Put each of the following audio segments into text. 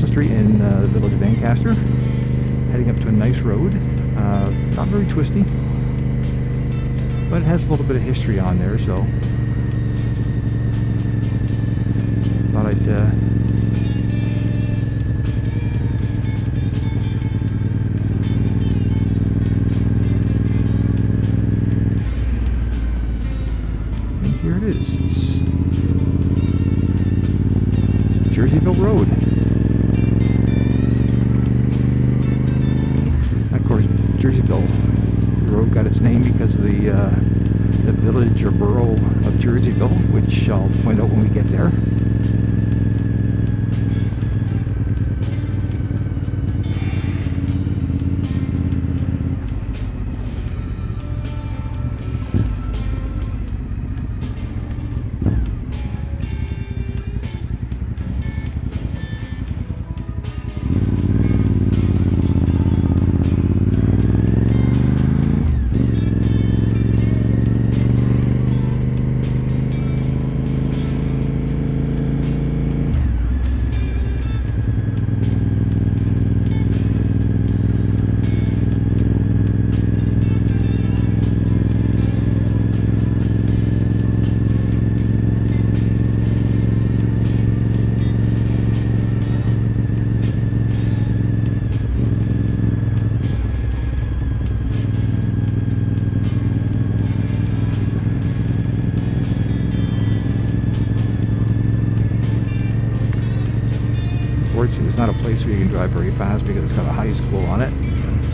the street in the village of Ancaster, heading up to a nice road. Not very twisty, but it has a little bit of history on there, so thought I'd and here it is. It's Jerseyville Road. Of course, Jerseyville Road got its name because of the village or borough of Jerseyville, which I'll point out when we get there. It's not a place where you can drive very fast because it's got a high school on it.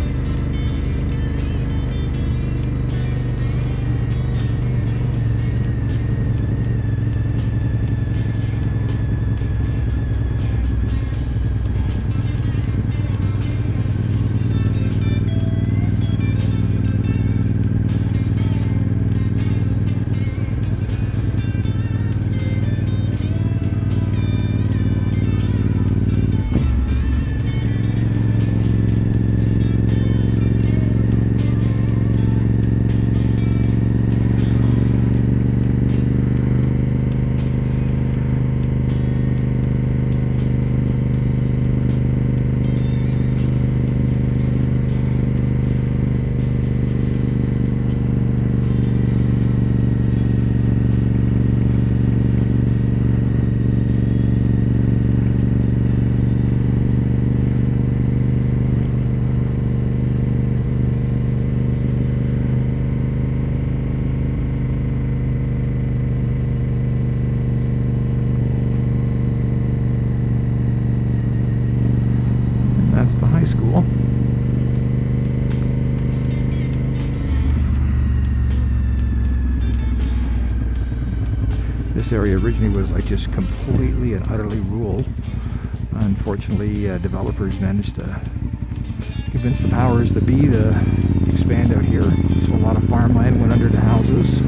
This area originally was like just completely and utterly rural. Unfortunately, developers managed to convince the powers that be to expand out here, so a lot of farmland went under the houses.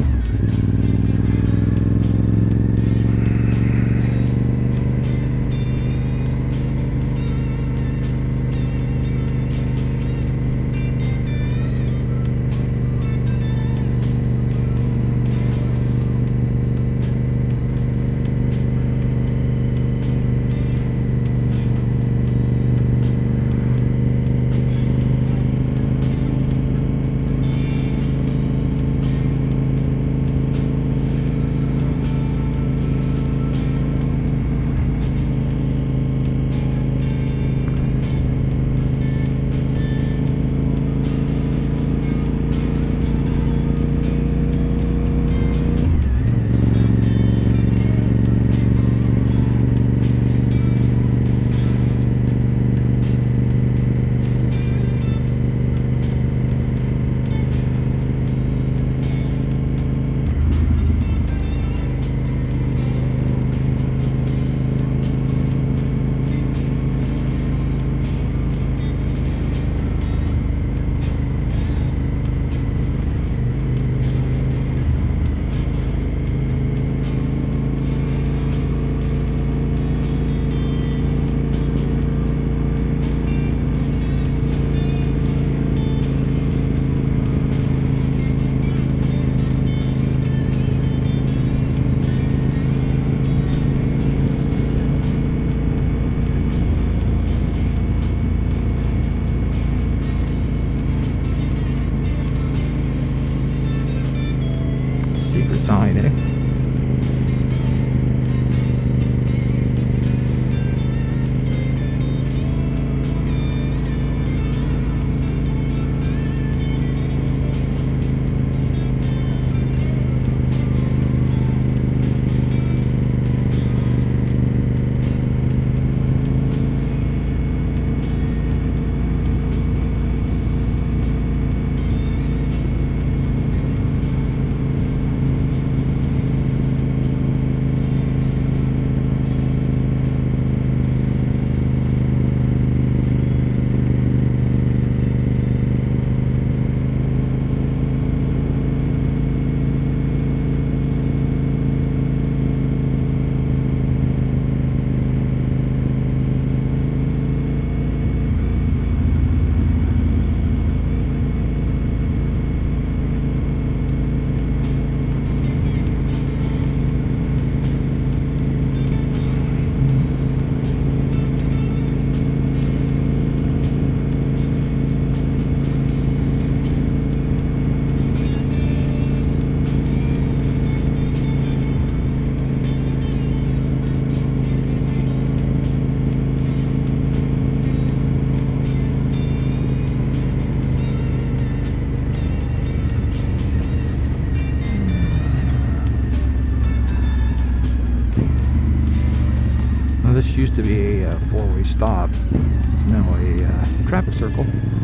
Secret sign, eh? This used to be a four-way stop. It's now a traffic circle.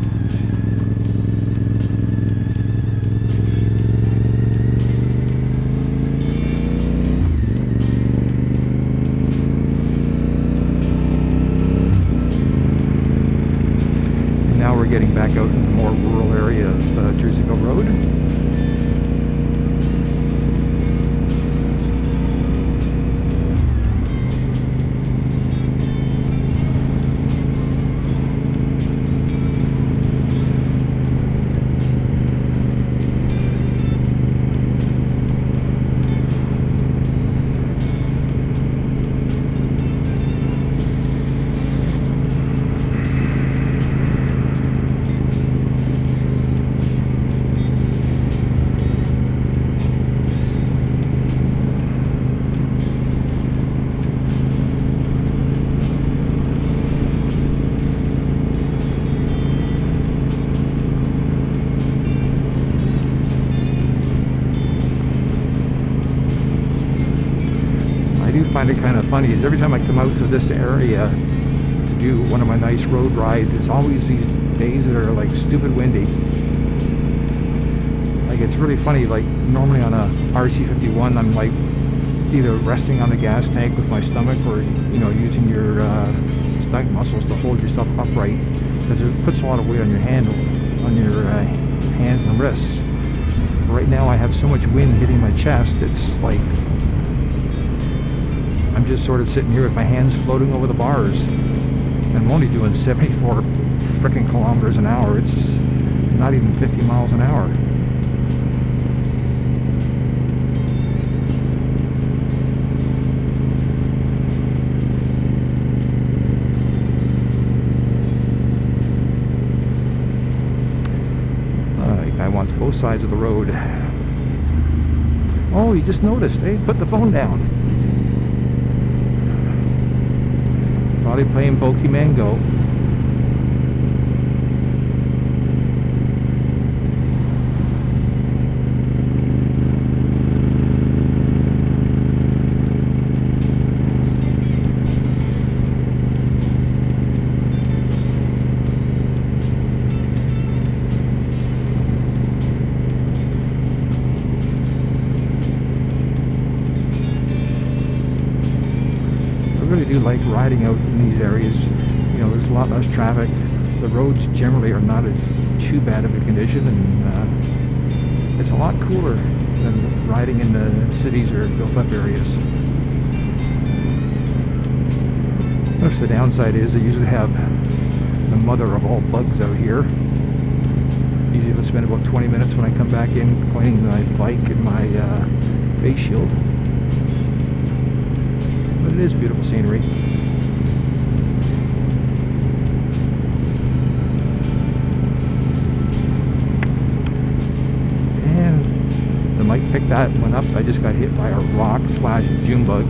And now we're getting back out in the more rural area of Jerseyville Road. I find it kind of funny is every time I come out to this area to do one of my nice road rides, it's always these days that are like stupid windy. Like it's really funny, like normally on a RC51 I'm like either resting on the gas tank with my stomach or, you know, using your stomach muscles to hold yourself upright, because it puts a lot of weight on your hand, on your hands and wrists. Right now I have so much wind hitting my chest, it's like I'm just sort of sitting here with my hands floating over the bars. And I'm only doing 74 freaking kilometers an hour. It's not even 50 miles an hour. The guy wants both sides of the road. Oh, you just noticed, eh? Put the phone down. Probably playing Pokemon Go. I really do like riding out in these areas. You know, there's a lot less traffic. The roads generally are not too bad of a condition, and it's a lot cooler than riding in the cities or built-up areas. Most of the downside is I usually have the mother of all bugs out here. Usually I spend about 20 minutes when I come back in cleaning my bike and my face shield. But it is beautiful scenery. might pick that one up. I just got hit by a rock slash June bug.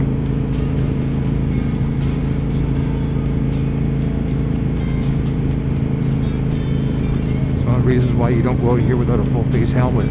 It's one of the reasons why you don't go out here without a full face helmet.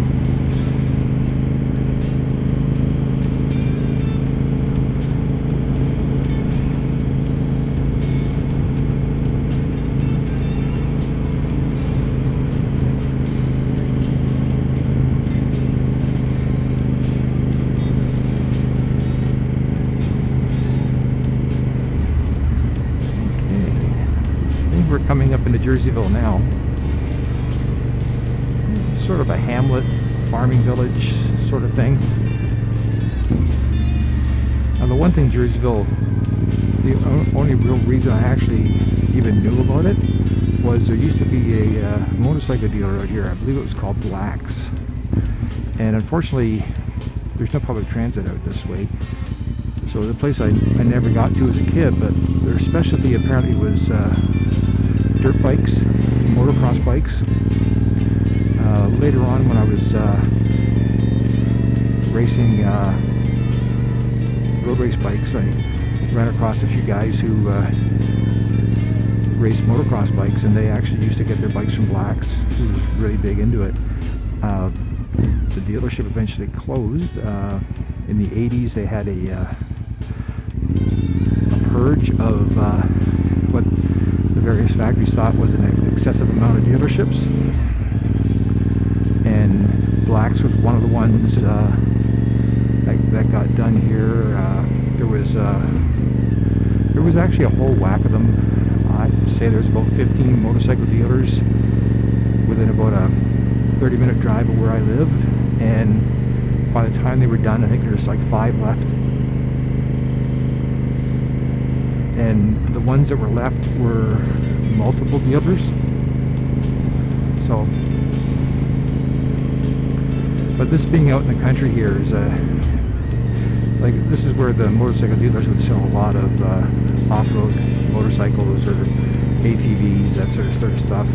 We're coming up into Jerseyville now. It's sort of a hamlet, farming village sort of thing. Now the one thing Jerseyville, the only real reason I actually even knew about it was there used to be a motorcycle dealer out here. I believe it was called Black's. And unfortunately, there's no public transit out this way. So the place I never got to as a kid, but their specialty apparently was dirt bikes, motocross bikes. Later on when I was racing road race bikes, I ran across a few guys who raced motocross bikes, and they actually used to get their bikes from Black's, who was really big into it. The dealership eventually closed. In the 80s they had a purge of what the various factories thought was an excessive amount of dealerships, and Black's was one of the ones that got done here. There was actually a whole whack of them. I'd say there's about 15 motorcycle dealers within about a 30-minute drive of where I lived, and by the time they were done, I think there's like 5 left. And the ones that were left were multiple dealers. So, but this being out in the country here is like, this is where the motorcycle dealers would sell a lot of off-road motorcycles or ATVs, that sort of stuff.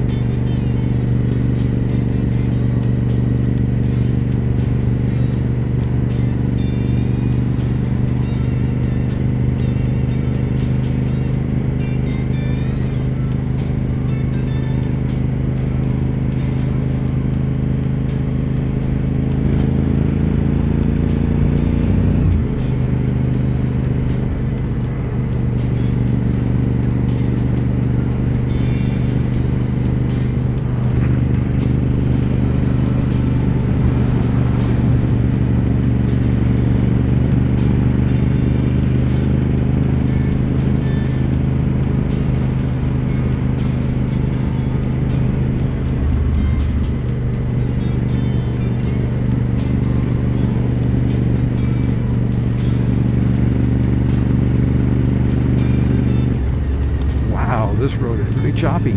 This road is really choppy.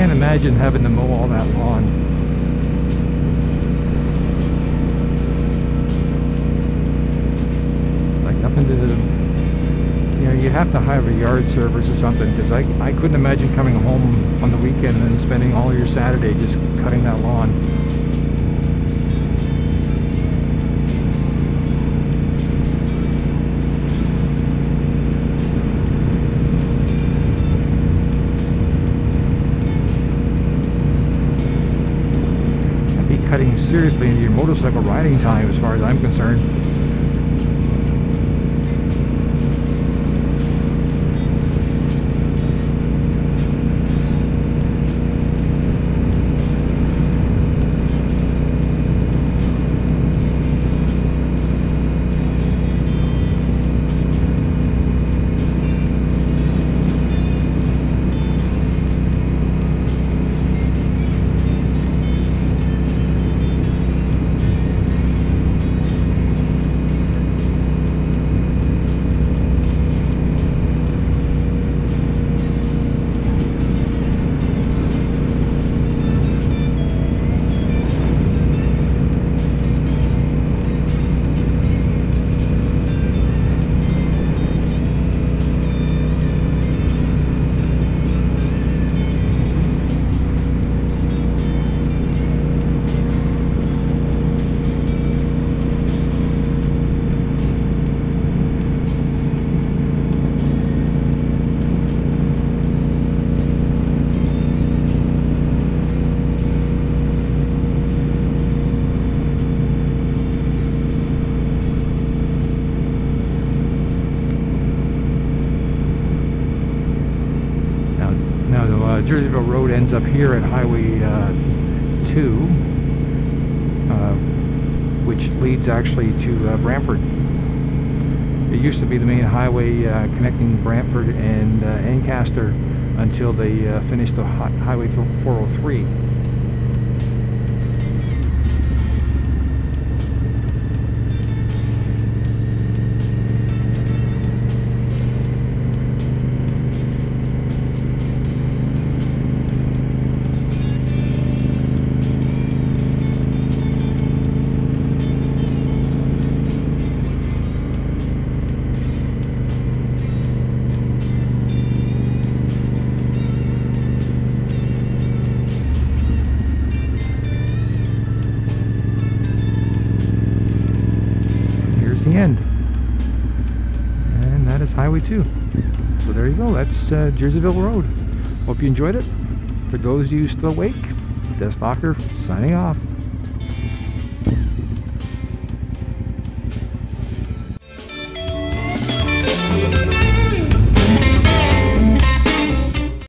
can't imagine having to mow all that lawn. Like nothing to, you know, you have to hire a yard service or something, because I couldn't imagine coming home on the weekend and then spending all your Saturday just cutting that lawn. Cutting seriously into your motorcycle riding time as far as I'm concerned. Jerseyville Road ends up here at Highway 2, which leads actually to Brantford. It used to be the main highway connecting Brantford and Ancaster until they finished the Highway 403. The end, and that is Highway 2. So there you go, that's Jerseyville Road. Hope you enjoyed it. For those of you still awake, Deathstalker signing off.